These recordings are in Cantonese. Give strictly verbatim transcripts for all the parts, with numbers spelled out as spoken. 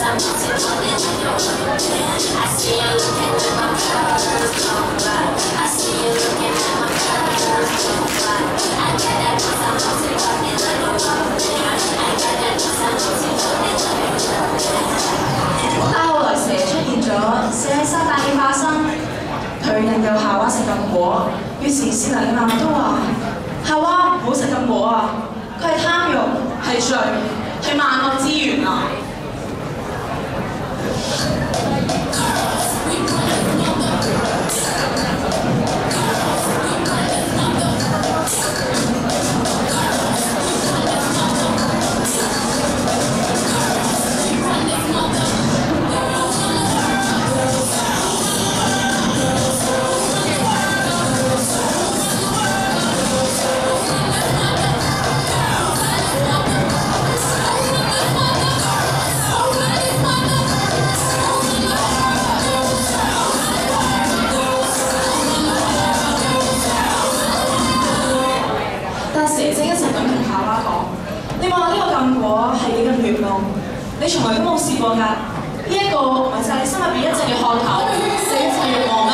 但後來蛇出現咗，蛇係撒旦嘅化身，佢引誘夏娃食禁果，於是善良嘅媽媽都話：夏娃唔好食禁果啊！佢係貪慾，係罪，係萬惡之源啊！你從來都冇試過㗎，呢一個咪就係你心入邊一直嘅渴求，死一切慾望咩？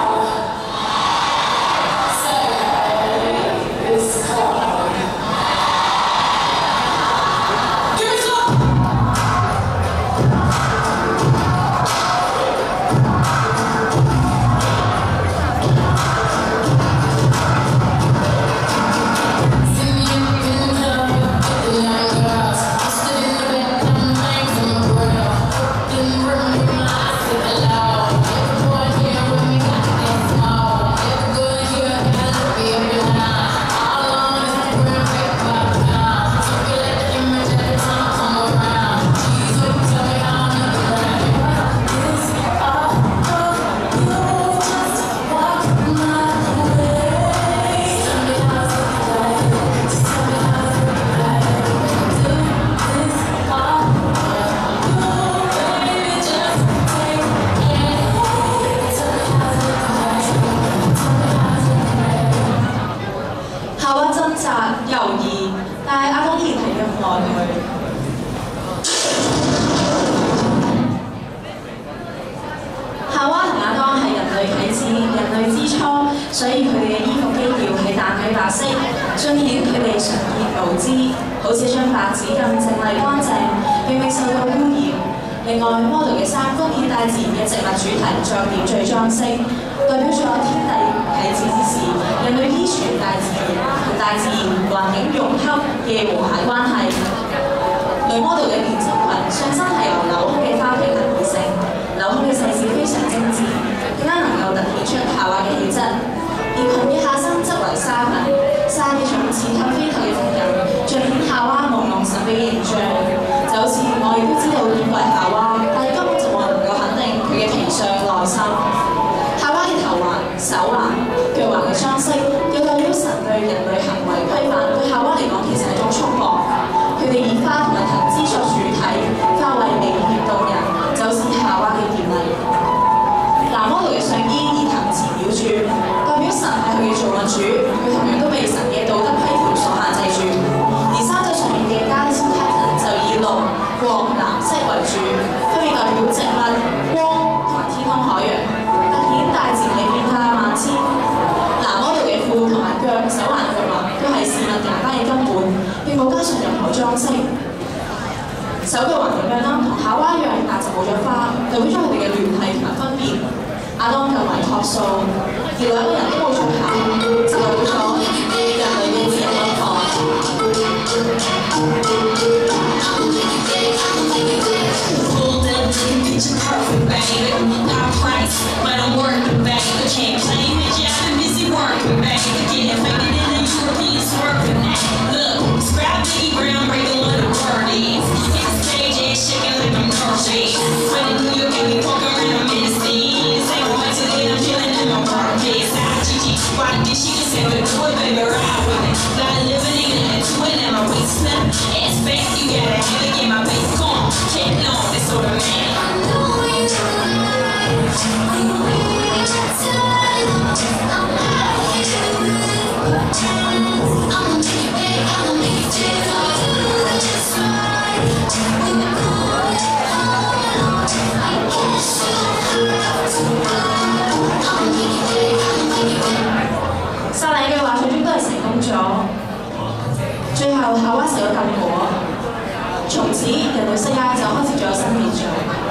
所以佢哋嘅衣服基調係淡嘅白色，彰顯佢哋純潔無知，好似張白紙咁淨麗乾淨，並未受到污染。另外 ，model 嘅衫當以大自然嘅植物主題作點綴裝飾，代表咗天地啟示之時，人類依存大自然同大自然環境融洽嘅和諧關係。女 model 嘅連身裙上身係由鏤空嘅花瓶嚟而成，鏤空嘅細節非常精緻，更加能夠突顯出夏娃嘅氣質。而裙嘅下身則為紗裙，紗嘅重似透飛頭嘅風景，彰顯夏娃朦朧神秘嘅形象。就好似我亦都知道點為夏娃，但係根本就冇人能夠肯定佢嘅皮相內心。夏娃嘅頭環、手環、腳環嘅裝飾，又代表神對人類行為規範，對夏娃嚟講其實係一種束縛。佢哋以花同埋藤枝作主體，較為美豔動人，就好似夏娃嘅豔麗。男 model 嘅上衣以藤纏繞住，代表神係佢嘅造物主，佢同樣都被神嘅道德規條所限制住。而衫袖上面嘅加絲 pattern 就以綠、黃、藍色為主，分別代表植物、光同埋天空海洋，突顯大自然嘅變化萬千。男 model 嘅褲同埋腳、手環、腳環都係事物簡單嘅根本，並冇加上任何裝飾。手腳環咁樣啦，同夏娃一樣，但就冇咗花，代表咗佢哋嘅聯繫同埋分別。亞當更為樸素，而兩個人都冇出口，就代表咗人類嘅自由奔放。 I'm 後夏娃食咗禁果，從此人類世界就開始咗新秩序。